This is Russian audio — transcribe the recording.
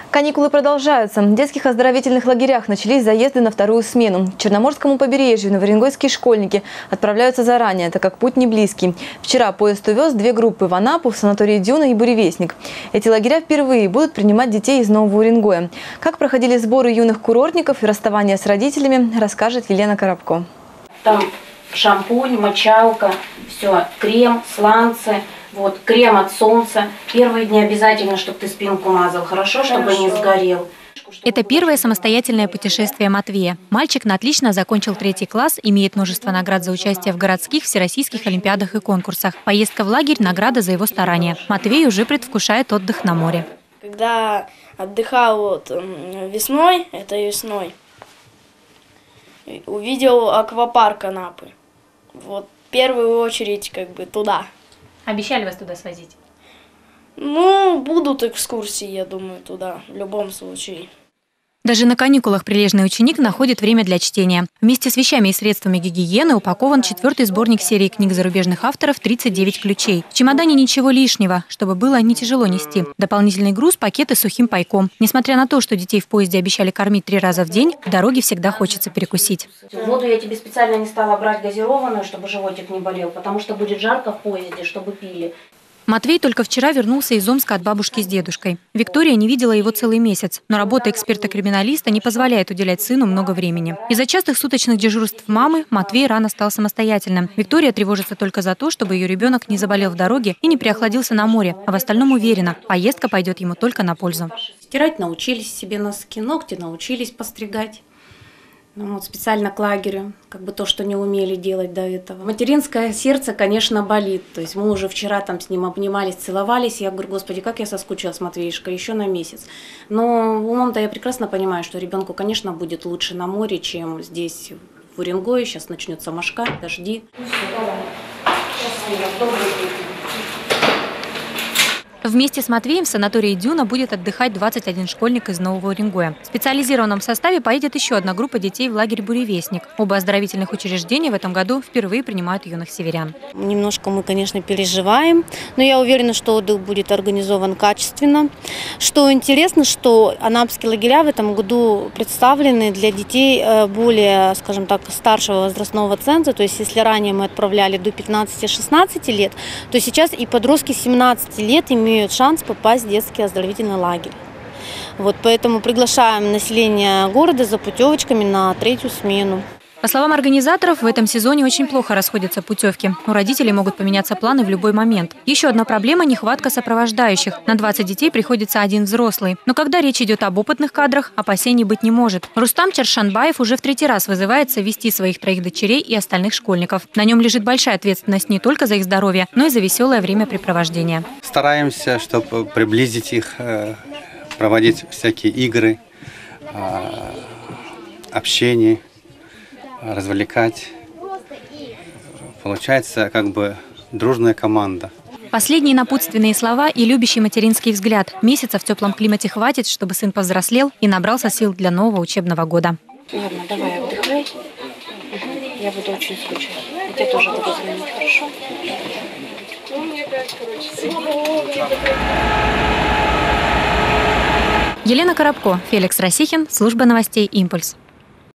Каникулы продолжаются. В детских оздоровительных лагерях начались заезды на вторую смену. К Черноморскому побережью новоуренгойские школьники отправляются заранее, так как путь не близкий. Вчера поезд увез две группы в Анапу, в санатории «Дюна» и «Буревестник». Эти лагеря впервые будут принимать детей из Нового Уренгоя. Как проходили сборы юных курортников и расставание с родителями, расскажет Елена Коробко. Там шампунь, мочалка, все, крем, сланцы. Вот, крем от солнца. Первые дни обязательно, чтобы ты спинку мазал. Хорошо, чтобы не сгорел. Это первое самостоятельное путешествие Матвея. Мальчик на отлично закончил 3 класс, имеет множество наград за участие в городских, всероссийских олимпиадах и конкурсах. Поездка в лагерь – награда за его старания. Матвей уже предвкушает отдых на море. Когда отдыхал весной, увидел аквапарк Анапы. Вот в первую очередь туда. Обещали вас туда свозить? Ну, будут экскурсии, я думаю, туда, в любом случае. Даже на каникулах прилежный ученик находит время для чтения. Вместе с вещами и средствами гигиены упакован 4-й сборник серии книг зарубежных авторов «39 ключей». В чемодане ничего лишнего, чтобы было не тяжело нести. Дополнительный груз – пакеты с сухим пайком. Несмотря на то, что детей в поезде обещали кормить 3 раза в день, в дороге всегда хочется перекусить. Воду я тебе специально не стала брать газированную, чтобы животик не болел, потому что будет жарко в поезде, чтобы пили. Матвей только вчера вернулся из Омска от бабушки с дедушкой. Виктория не видела его целый месяц, но работа эксперта-криминалиста не позволяет уделять сыну много времени. Из-за частых суточных дежурств мамы Матвей рано стал самостоятельным. Виктория тревожится только за то, чтобы ее ребенок не заболел в дороге и не переохладился на море, а в остальном уверена, поездка пойдет ему только на пользу. Стирать научились себе носки, ногти научились постригать. Вот, специально к лагерю, то, что не умели делать до этого. Материнское сердце, конечно, болит. То есть мы уже вчера там с ним обнимались, целовались. Я говорю, господи, как я соскучилась, Матвеюшка, еще на месяц. Но умом-то я прекрасно понимаю, что ребенку, конечно, будет лучше на море, чем здесь, в Уренгое. Сейчас начнется мошка, дожди. Вместе с Матвеем в санатории «Дюна» будет отдыхать 21 школьник из Нового Уренгоя. В специализированном составе поедет еще одна группа детей в лагерь «Буревестник». Оба оздоровительных учреждения в этом году впервые принимают юных северян. Немножко мы, конечно, переживаем, но я уверена, что отдых будет организован качественно. Что интересно, что анапские лагеря в этом году представлены для детей более, скажем так, старшего возрастного ценза. То есть если ранее мы отправляли до 15-16 лет, то сейчас и подростки 17 лет имеют шанс попасть в детский оздоровительный лагерь. Вот поэтому приглашаем население города за путевочками на 3-ю смену. По словам организаторов, в этом сезоне очень плохо расходятся путевки. У родителей могут поменяться планы в любой момент. Еще одна проблема – нехватка сопровождающих. На 20 детей приходится один взрослый. Но когда речь идет об опытных кадрах, опасений быть не может. Рустам Чаршанбаев уже в 3-й раз вызывается вести своих 3 дочерей и остальных школьников. На нем лежит большая ответственность не только за их здоровье, но и за веселое времяпрепровождение. Стараемся, чтобы приблизить их, проводить всякие игры, общение, развлекать. Получается дружная команда. Последние напутственные слова и любящий материнский взгляд. Месяца в теплом климате хватит, чтобы сын повзрослел и набрался сил для нового учебного года. Ладно, давай отдыхай. Я буду очень скучать. Я тебе тоже буду звонить, хорошо? Елена Коробко, Феликс Росихин, служба новостей «Импульс».